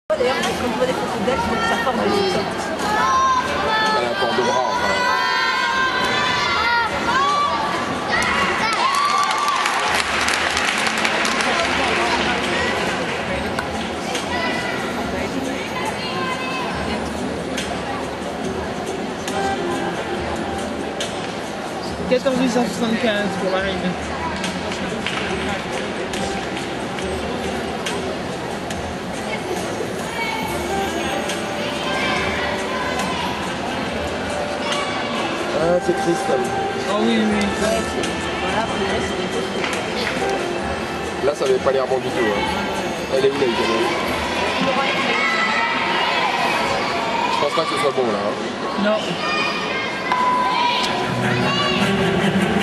D'ailleurs, quand on voit des photos d'elle, je trouve que sa forme elle est top. Elle a un port de bras, enfin. « 14,75 pour Marine. Ah, c'est Christelle. Oh oui, oui. Voilà, pour le reste, c'est des photos. Là, ça avait pas l'air bon du tout. Hein. Elle est où la Italie? Je pense pas que ce soit bon là. Hein. Non.